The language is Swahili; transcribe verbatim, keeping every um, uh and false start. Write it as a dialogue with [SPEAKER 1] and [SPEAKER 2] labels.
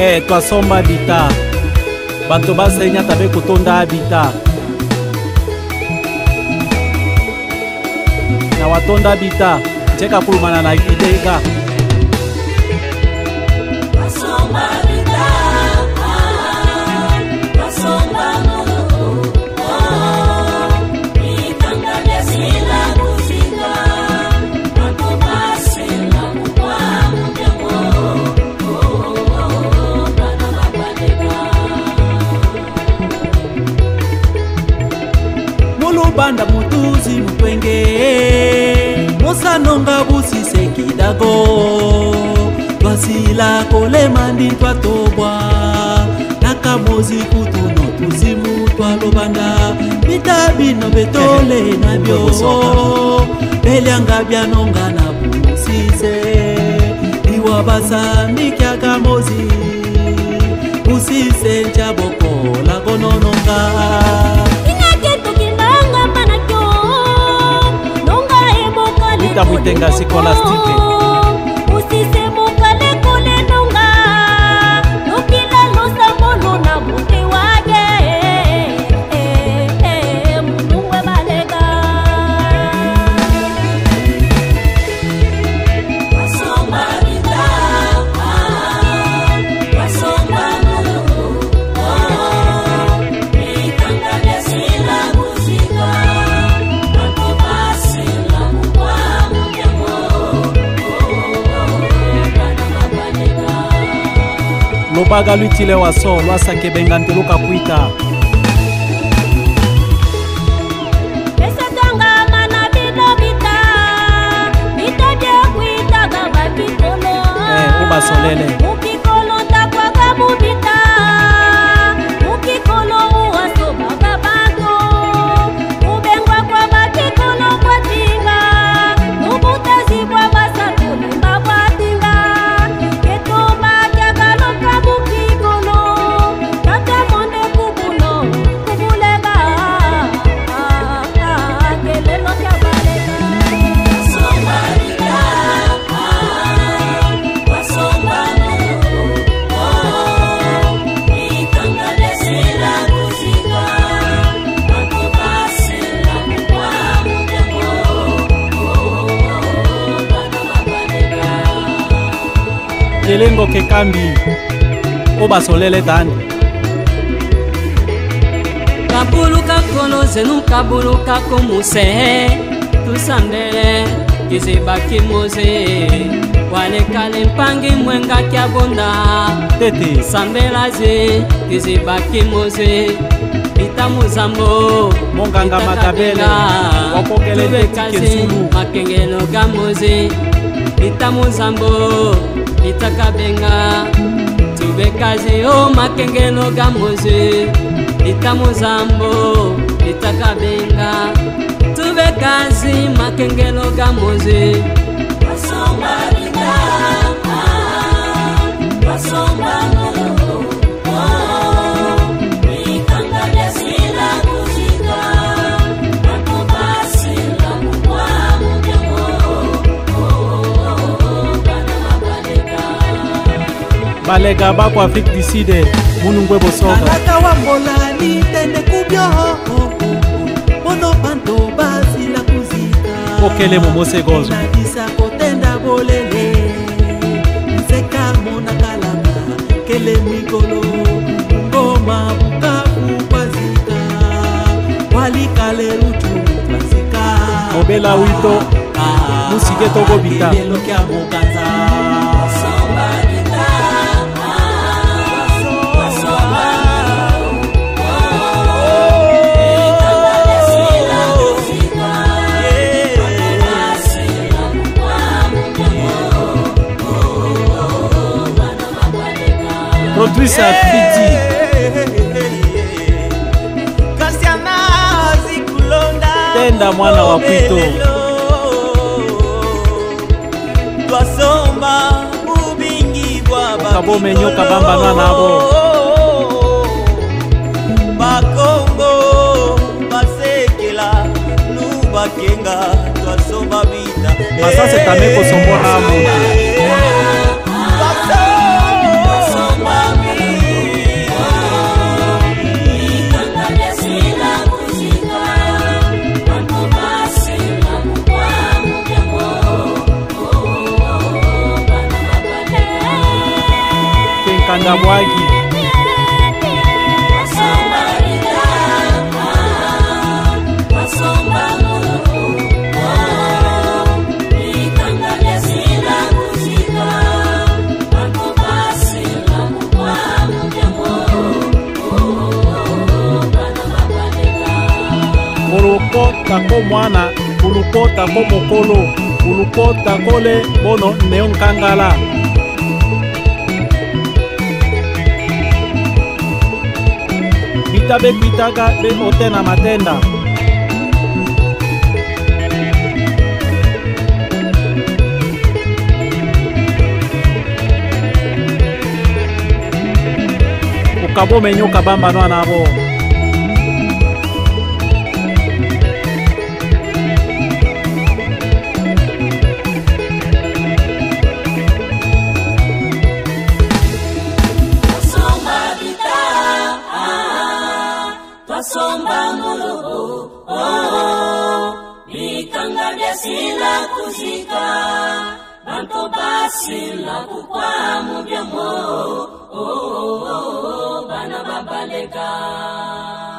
[SPEAKER 1] Eh, twasomba bita banto basenya tabe kutonda bita na watonda bita cheka kulumana na idega
[SPEAKER 2] basomba bita basomba mo itanga desila kuzinga bakobase na kwa mujemo bana babadeka
[SPEAKER 1] mulubanda mutuzi mutwenge mosanonga busise kidago twasila kolemandi twatobwa nakamozi kutuno tuzimu twalobanda bitabino betole nabyo belyanga byanonga na busise iwa basandikya kamozi busise njaboko lagonononga Vita muitenga sikolastique
[SPEAKER 2] usise mukale kule nunga nukila losa molo na mute wage munungwe balega wasomba bita wasomba mulu itanga desila muzika
[SPEAKER 1] lobaga lutile waso lwasake bengante luka kuita
[SPEAKER 2] esatanga mana bido bita bita bya kuita gaba kikolo
[SPEAKER 1] eh ubasolele
[SPEAKER 2] mukikolo takwaga mubita mukikolo uwaso bagabato ubengwa kwa bakikolo kwa tinga ubutazi kwa basatuli mbabatinga ketoma kyagalo kabukikolo tata monde kubuno kubulega kelelo kyabalega somarika wasomba itanga desila kuzika bakobasela kwa mujemo bana babadeka
[SPEAKER 1] elengo kekambi ubasolele dani
[SPEAKER 3] kabuluka kolo zenu kabuluka komuse tusandele kizibaki moze walekale mpangi mwenga kyabonda
[SPEAKER 1] tete
[SPEAKER 3] sambelaze kizibaki moze bita muzambo
[SPEAKER 1] monganga makabele wapokele teke zulu
[SPEAKER 3] makengelo gamoze bita muzambo bita kabenga tubekaze o makengelo gamoze bita muzambo bita kabenga tubekaze makengelo gamoze
[SPEAKER 2] wasomba bita wasomba mulu itanga desila kuzika bakobasela kwa mujemo bana babadeka
[SPEAKER 1] balega bako Afrique du Sud munungwe bosoka
[SPEAKER 4] alaka wambola nitende kubyo mono banto basila kuzika
[SPEAKER 1] okele momose gozo
[SPEAKER 4] nadisa kotenda bolele nseka mona kalanga kele mikolo ngoma bukavu kwazika walikale rutu kwazika
[SPEAKER 1] obela wito musike togo bita
[SPEAKER 4] kelelo kya mokanza
[SPEAKER 1] produce a Fiti tenda mwana wa Kwito
[SPEAKER 4] twasomba mubingi bwa
[SPEAKER 1] kabo menyoka bamba na nabo
[SPEAKER 4] bakongo basekela nubakenga twasomba bita
[SPEAKER 1] masase tameko sombona mu
[SPEAKER 4] twasomba
[SPEAKER 1] Banga bwagi Ulukota ko mwana, ulukota ko mokolo, ulukota kole bono neonkangala. Bita be bitaga be otena matenda. Ukabo menyo kabamba no anabo.
[SPEAKER 2] Somba mulubu, oh, bikanga bya sila kuzika, banto basila kukwa mu bya mo, oh, oh, oh, bana babaleka.